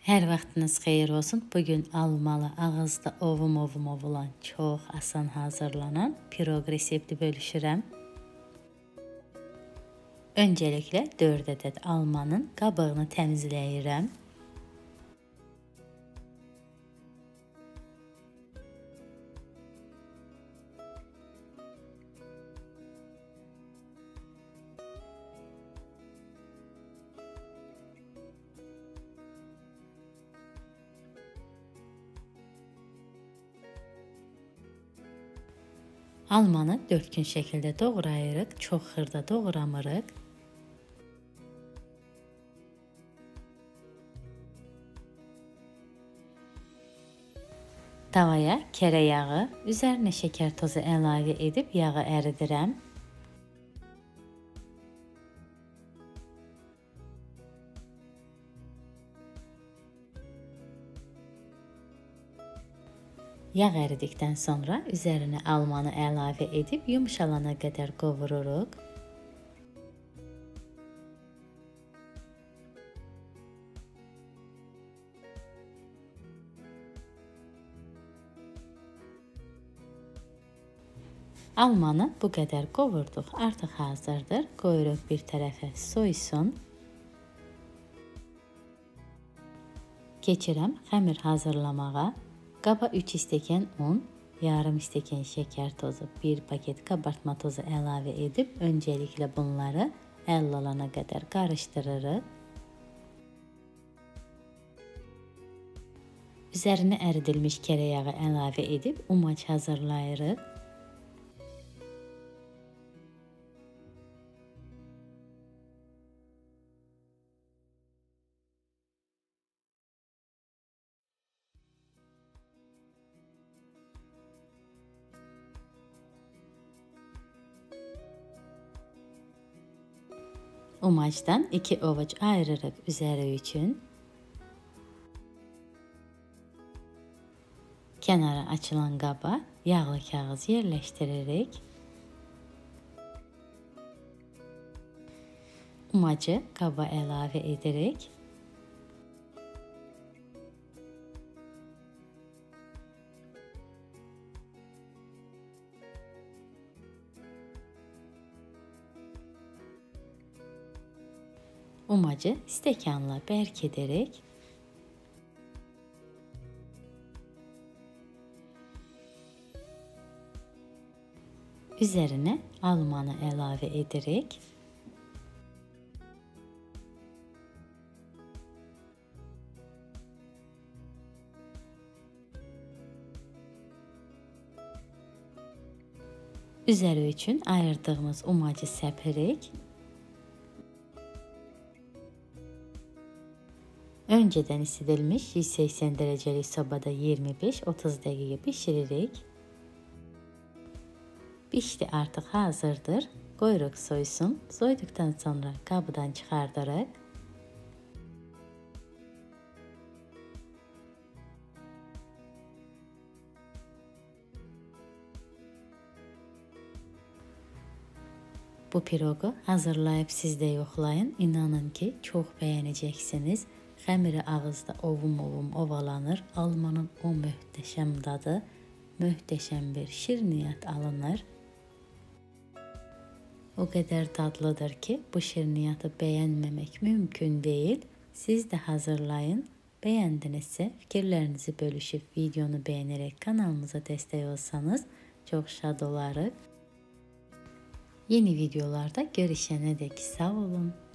Hər vaxtınız xeyir olsun. Bugün almalı, ağızda ovum olan çox asan hazırlanan piroq resepti bölüşürəm. Öncəliklə 4 ədəd almanın qabığını təmizləyirəm. Almanı dörtgün şəkildə doğrayırıq, çox xırda doğramırıq. Tavaya kərə yağı, üzərinə şəkər tozu əlavə edib yağı əridirəm. Yağ əridikdən sonra üzərinə almanı əlavə edib yumşalana qədər qovururuq. Almanı bu qədər qovurduq, artıq hazırdır. Qoyuruq bir tərəfə soysun. Keçirəm xəmir hazırlamağa. Qaba 3 stəkan un, yarım stəkan şəkər tozu, 1 paket qabartma tozu əlavə edib öncəliklə bunları əll alana qədər qarışdırırıq. Üzərinə əridilmiş kərə yağı əlavə edib umac hazırlayırıq. Umacdan 2 ovuc ayırırıq üzəri üçün. Kənara açılan qaba yağlı kağız yerləşdiririk. Umacı qaba əlavə edirik. Umacı stəkanla bərk edərək üzərinə almanı əlavə edərək üzəri üçün ayırdığımız umacı səpərək öncədən isidilmiş 180 dərəcəlik sobada 25-30 dəqiqə bişiririk. Bişdi, artıq hazırdır. Qoyuruq soysun. Soyduqdan sonra qabıdan çıxardırıq. Bu piroqu hazırlayıb siz də yoxlayın. İnanın ki, çox bəyənəcəksiniz. Xəmiri ağızda ovum ovalanır. Almanın o möhtəşəm dadı, möhtəşəm bir şirniyyat alınır. O qədər dadlıdır ki, bu şirniyyatı bəyənməmək mümkün deyil. Siz də hazırlayın. Bəyəndinizsə fikirlərinizi bölüşüb videonu bəyənərək kanalımıza dəstək olsanız çox şad olarıq. Yeni videolarda görüşənədək sağ olun.